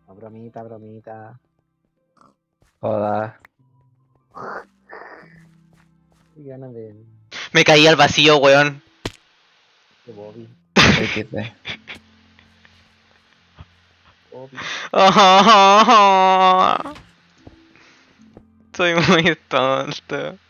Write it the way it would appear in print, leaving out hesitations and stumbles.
No, bromita, bromita. Joda. Qué ganas de Me caí al vacío, weón. Bobby. XD. Bobby. Soy muy tonto.